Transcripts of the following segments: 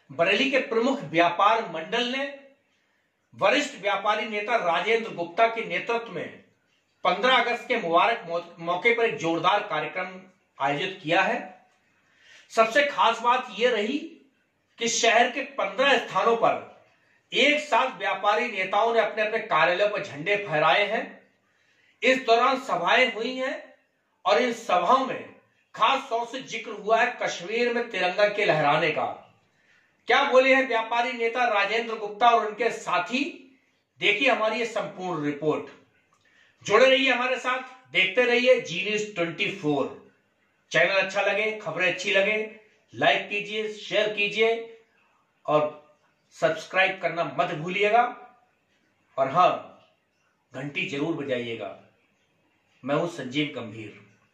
बरेली के प्रमुख व्यापार मंडल ने वरिष्ठ व्यापारी नेता राजेंद्र गुप्ता के नेतृत्व में 15 अगस्त के मुबारक मौके पर एक जोरदार कार्यक्रम आयोजित किया है। सबसे खास बात यह रही कि शहर के 15 स्थानों पर एक साथ व्यापारी नेताओं ने अपने अपने कार्यालयों पर झंडे फहराए हैं। इस दौरान सभाएं हुई हैं और इन सभाओं में खास तौर से जिक्र हुआ है कश्मीर में तिरंगा के लहराने का। क्या बोले हैं व्यापारी नेता राजेंद्र गुप्ता और उनके साथी, देखिए हमारी ये संपूर्ण रिपोर्ट। जुड़े रहिए हमारे साथ, देखते रहिए जी न्यूज़ 24। चैनल अच्छा लगे, खबरें अच्छी लगे, लाइक कीजिए, शेयर कीजिए और सब्सक्राइब करना मत भूलिएगा। और हाँ, घंटी जरूर बजाइएगा। मैं हूं संजीव गंभीर।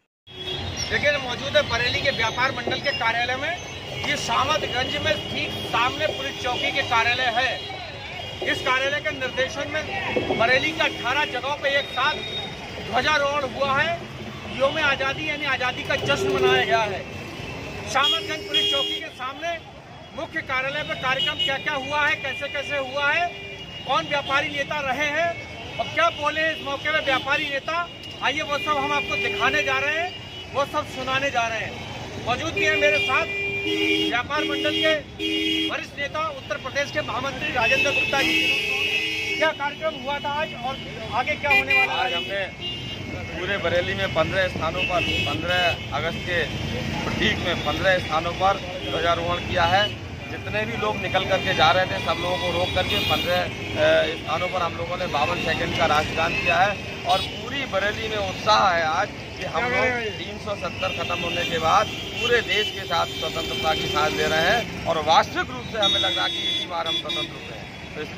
देखिए, मौजूद है बरेली के व्यापार मंडल के कार्यालय में। ये सामतगंज में ठीक सामने पुलिस चौकी के कार्यालय है। इस कार्यालय के निर्देशन में बरेली के 18 जगहों पे एक साथ ध्वजारोहण हुआ है। यौम आज़ादी यानी आज़ादी का जश्न मनाया गया है। सामतगंज पुलिस चौकी के सामने मुख्य कार्यालय पर कार्यक्रम क्या क्या हुआ है, कैसे कैसे हुआ है, कौन व्यापारी नेता रहे हैं और क्या बोले इस मौके में व्यापारी नेता, आइए वो सब हम आपको दिखाने जा रहे हैं, वो सब सुनाने जा रहे हैं। मौजूद भी है मेरे साथ व्यापार मंडल के वरिष्ठ नेता उत्तर प्रदेश के महामंत्री राजेंद्र गुप्ता जी। क्या कार्यक्रम हुआ था आज और आगे क्या होने वाला है? आज हमने पूरे बरेली में 15 स्थानों पर 15 अगस्त के प्रतीक में 15 स्थानों पर ध्वजारोहण किया है। जितने भी लोग निकल करके जा रहे थे सब लोगों को रोक करके 15 स्थानों पर हम लोगों ने 52 सेकंड का राष्ट्रगान किया है। और पूरी बरेली में उत्साह है आज कि हम लोग 370 खत्म होने के बाद पूरे देश के साथ स्वतंत्रता की सांस ले रहे हैं और वास्तविक रूप से हमें लग रहा कि इसी बार हम स्वतंत्र हुए हैं। तो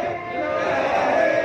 इसलिए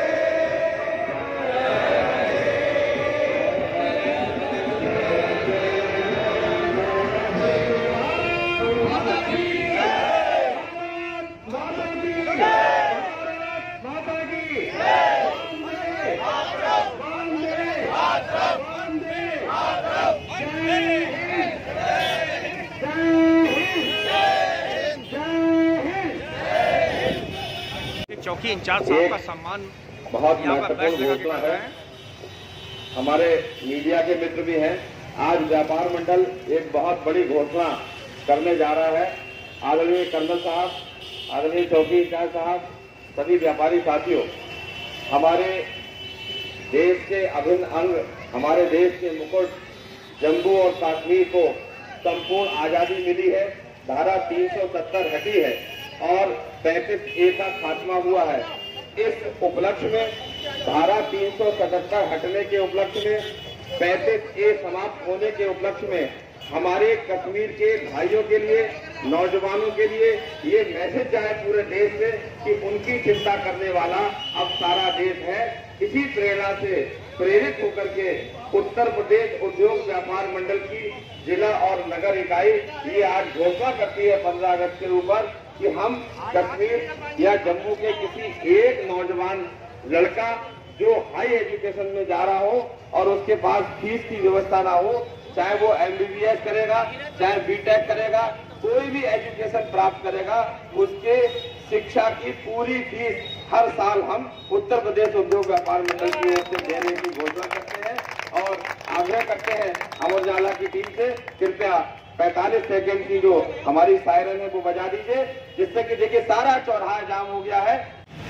चौकी इंचार्ज साहब का सम्मान बहुत महत्वपूर्ण घोषणा है। हमारे मीडिया के मित्र भी हैं। आज व्यापार मंडल एक बहुत बड़ी घोषणा करने जा रहा है। आदरणीय कर्नल साहब, आदरणीय चौकी इंचार्ज साहब, सभी व्यापारी साथियों, हमारे देश के अभिन्न अंग, हमारे देश के मुकुट जम्मू और कश्मीर को संपूर्ण आजादी मिली है। धारा 370 हटी है और 35A का खात्मा हुआ है। इस उपलक्ष्य में धारा 377 हटने के उपलक्ष्य में 35A समाप्त होने के उपलक्ष्य में हमारे कश्मीर के भाइयों के लिए, नौजवानों के लिए ये मैसेज जाए पूरे देश में कि उनकी चिंता करने वाला अब सारा देश है। इसी प्रेरणा से प्रेरित होकर के उत्तर प्रदेश उद्योग व्यापार मंडल की जिला और नगर इकाई ये आज घोषणा करती है 15 अगस्त के ऊपर कि हम कश्मीर या जम्मू के किसी एक नौजवान लड़का जो हाई एजुकेशन में जा रहा हो और उसके पास फीस की व्यवस्था ना हो, चाहे वो MBBS करेगा, चाहे BTech करेगा, कोई भी एजुकेशन प्राप्त करेगा, उसके शिक्षा की पूरी फीस हर साल हम उत्तर प्रदेश उद्योग व्यापार मंडल की ओर से देने की घोषणा करते हैं और आग्रह करते हैं अमर उजाला की टीम से कृपया 45 सेकंड की जो हमारी सायरन है वो बजा दीजिए, जिससे कि देखिए सारा चौराहा जाम हो गया है।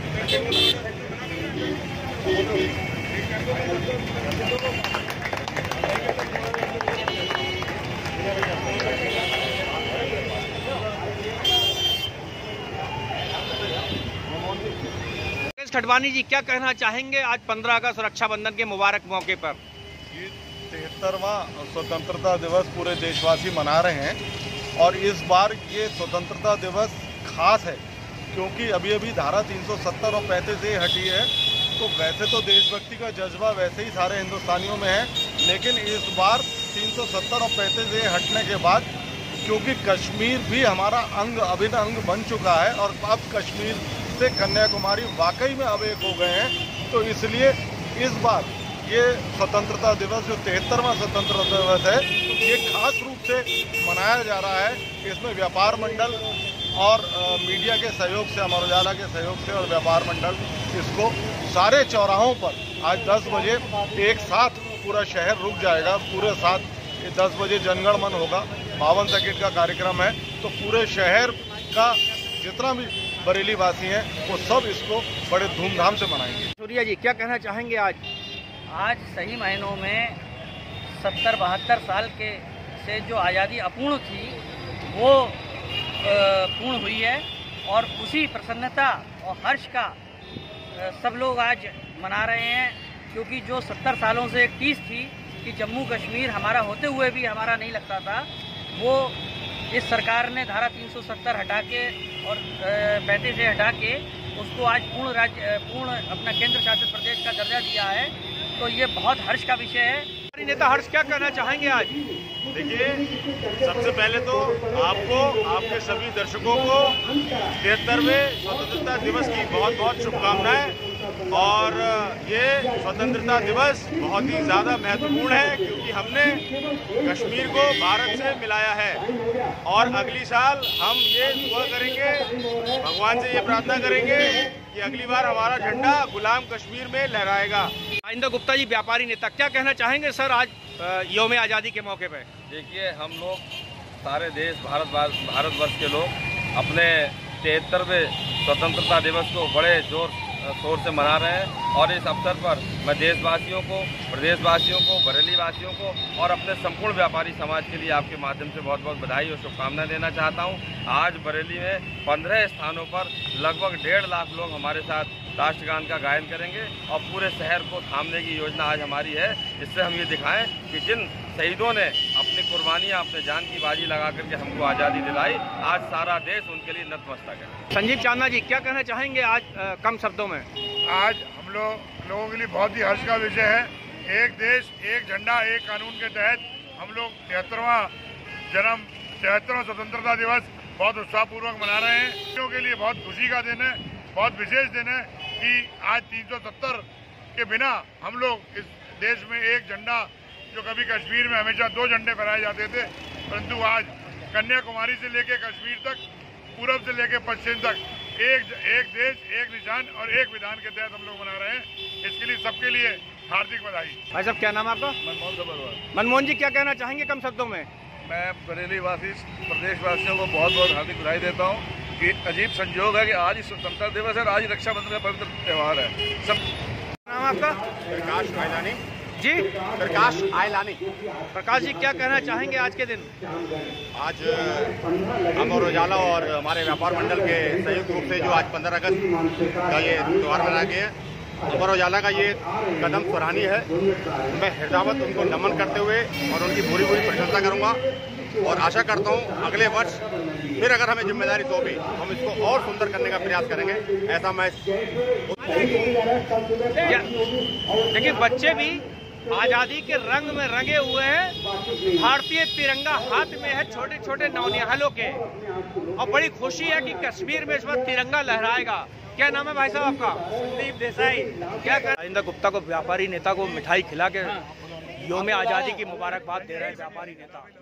खटवानी जी, क्या कहना चाहेंगे आज 15 अगस्त रक्षाबंधन के मुबारक मौके पर? 73वां स्वतंत्रता दिवस पूरे देशवासी मना रहे हैं और इस बार ये स्वतंत्रता दिवस खास है क्योंकि अभी अभी धारा 370 और 35A हटी है। तो वैसे तो देशभक्ति का जज्बा वैसे ही सारे हिंदुस्तानियों में है, लेकिन इस बार 370 और 35A हटने के बाद क्योंकि कश्मीर भी हमारा अंग, अभिन्न अंग बन चुका है और अब कश्मीर से कन्याकुमारी वाकई में अब एक हो गए हैं, तो इसलिए इस बार ये स्वतंत्रता दिवस जो 73वां स्वतंत्रता दिवस है, ये खास रूप से मनाया जा रहा है। इसमें व्यापार मंडल और मीडिया के सहयोग से, अमर उजाला के सहयोग से और व्यापार मंडल इसको सारे चौराहों पर आज 10 बजे एक साथ पूरा शहर रुक जाएगा। पूरे साथ 10 बजे जनगण मन होगा, 52 सेकंड का कार्यक्रम है, तो पूरे शहर का जितना भी बरेली वासी हैं वो सब इसको बड़े धूमधाम से मनाएंगे। सूर्या जी क्या कहना चाहेंगे आज सही मायनों में 70-72 साल के से जो आज़ादी अपूर्ण थी वो पूर्ण हुई है, और उसी प्रसन्नता और हर्ष का सब लोग आज मना रहे हैं, क्योंकि जो 70 सालों से एक टीस थी कि जम्मू कश्मीर हमारा होते हुए भी हमारा नहीं लगता था, वो इस सरकार ने धारा 370 हटा के और 35 से हटा के उसको आज पूर्ण अपना केंद्र शासित प्रदेश का दर्जा दिया है। तो ये बहुत हर्ष का विषय है। नेता हर्ष क्या कहना चाहेंगे आज? देखिए, सबसे पहले तो आपको, आपके सभी दर्शकों को 73वें स्वतंत्रता दिवस की बहुत बहुत शुभकामनाएं। और ये स्वतंत्रता दिवस बहुत ही ज़्यादा महत्वपूर्ण है, क्योंकि हमने कश्मीर को भारत से मिलाया है। और अगली साल हम ये दुआ करेंगे, भगवान से ये प्रार्थना करेंगे कि अगली बार हमारा झंडा गुलाम कश्मीर में लहराएगा। आइंदा गुप्ता जी, व्यापारी नेता, क्या कहना चाहेंगे सर आज यौम आज़ादी के मौके पे? देखिए, हम लोग सारे देश भारतवर्ष के लोग अपने 73वें स्वतंत्रता दिवस को बड़े जोर शोर से मना रहे हैं। और इस अवसर पर मैं देशवासियों को, प्रदेशवासियों को, बरेली वासियों को और अपने संपूर्ण व्यापारी समाज के लिए आपके माध्यम से बहुत बहुत बधाई और शुभकामनाएं देना चाहता हूं। आज बरेली में 15 स्थानों पर लगभग 1.5 लाख लोग हमारे साथ राष्ट्रगान का गायन करेंगे और पूरे शहर को थामने की योजना आज हमारी है। इससे हम ये दिखाएं कि जिन शहीदों ने अपनी कुर्बानियां, अपने जान की बाजी लगा करके हमको आज़ादी दिलाई, आज सारा देश उनके लिए नतमस्तक है। संजीव चांदना जी क्या कहना चाहेंगे आज कम शब्दों में? आज हम लोगों के लिए बहुत ही हर्ष का विषय है। एक देश एक झंडा एक कानून के तहत हम लोग 73वां स्वतंत्रता दिवस बहुत उत्साहपूर्वक मना रहे हैं। बच्चों के लिए बहुत खुशी का दिन है, बहुत विशेष दिन है कि आज 370 के बिना हम लोग इस देश में एक झंडा, जो कभी कश्मीर में हमेशा 2 झंडे फहराए जाते थे, परंतु आज कन्याकुमारी से लेकर कश्मीर तक, पूरब से लेकर पश्चिम तक एक देश एक निशान और एक विधान के तहत हम लोग मना रहे हैं। इसके लिए सबके लिए हार्दिक बधाई। भाई साहब, क्या नाम है आपका? मनमोहन सबरवाल। मनमोहन जी क्या कहना चाहेंगे कम शब्दों में? मैं बरेली वासी प्रदेशवासियों को बहुत बहुत हार्दिक बधाई देता हूँ कि अजीब संयोग है कि आज ही स्वतंत्रता दिवस है, आज ही रक्षाबंधन का पवित्र त्यौहार है। सब नाम आपका? प्रकाश आयलानी जी, प्रकाश आयलानी। प्रकाश जी क्या कहना चाहेंगे आज के दिन? आज अमर उजाला और हमारे व्यापार मंडल के संयुक्त रूप से जो आज 15 अगस्त का ये त्यौहार मनाया गया है, अमर उजाला का ये कदम सराहनीय है। मैं हृदयवत उनको नमन करते हुए और उनकी पूरी प्रशंसा करूंगा और आशा करता हूं अगले वर्ष फिर अगर हमें जिम्मेदारी तो भी हम इसको और सुंदर करने का प्रयास करेंगे। ऐसा मैं देखिए, बच्चे भी आज़ादी के रंग में रंगे हुए हैं। भारतीय तिरंगा हाथ में है, छोटे छोटे नौनिहालों के, और बड़ी खुशी है कि कश्मीर में इस वक्त तिरंगा लहराएगा। क्या नाम है भाई साहब आपका? संदीप देसाई। क्या आइंदा गुप्ता को, व्यापारी नेता को मिठाई खिला के यौम आज़ादी की मुबारकबाद दे रहे हैं व्यापारी नेता।